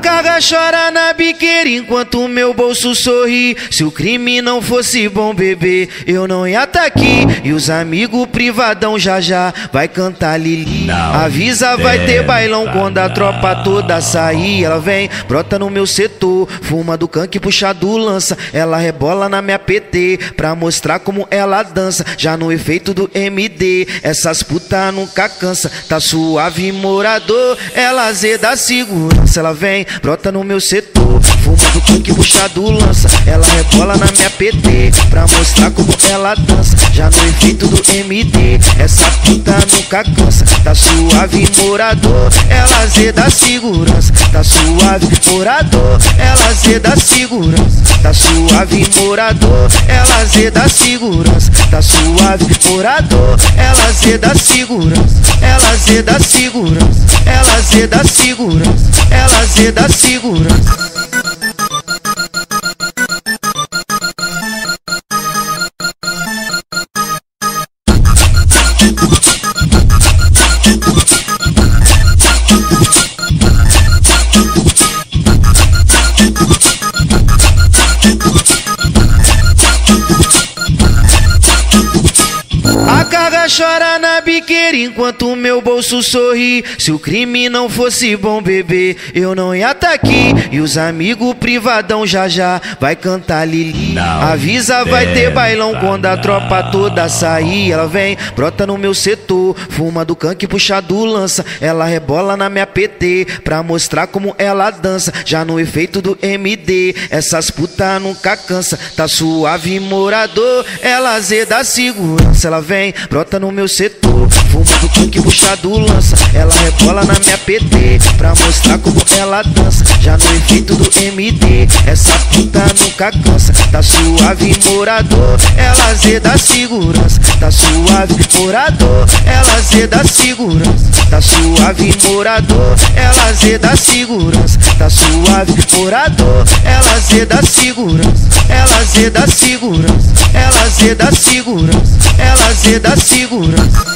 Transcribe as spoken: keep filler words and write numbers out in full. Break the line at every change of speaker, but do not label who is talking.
carga chora na biqueira enquanto o meu bolso sorri. Se o crime não fosse bom, bebê, eu não ia tá aqui. E os amigos privadão já já vai cantar Lili. Avisa, vai ter bailão quando a tropa toda sair. Ela vem, brota no meu setor, fuma do canque, puxa do lança. Ela rebola na minha P T pra mostrar como ela dança. Já no efeito do M D, essas puta nunca cansa. Tá suave, morador, ela azeda segurança. Ela vem, brota no meu setor, fuma do canque, puxa do lança. Ela rebola na minha P T pra mostrar como ela dança. Já no efeito do M D, essa puta nunca cansa. Tá suave, morador, ela azeda segurança. Tá suave, morador, ela azeda segurança. Tá suave, morador, ela azeda segurança. Tá suave, morador, ela azeda segurança. Ela azeda segurança. Ela azeda segurança. Ela azeda segurança. A carga chora na biqueira enquanto o meu bolso sorri. Se o crime não fosse bom, bebê, eu não ia tá aqui. E os amigos privadão já já vai cantar Lili. Avisa, vai ter bailão quando a tropa toda sair. Ela vem, brota no meu setor, fuma do canque, puxa do lança. Ela rebola na minha P T pra mostrar como ela dança. Já no efeito do M D, essas puta nunca cansa. Tá suave, morador, ela azeda segurança. Ela vem, brota no meu setor, fuma do canque, puxa do lança. Ela rebola na minha P T pra mostrar como ela dança. Já no efeito do M D, essa puta nunca cansa. Tá suave, morador, ela azeda segurança. Tá suave, morador, ela azeda segurança. Tá suave, morador, ela azeda segurança. Tá suave, morador, ela azeda segurança. Ela azeda segurança. Ela azeda segurança. Ela azeda segurança.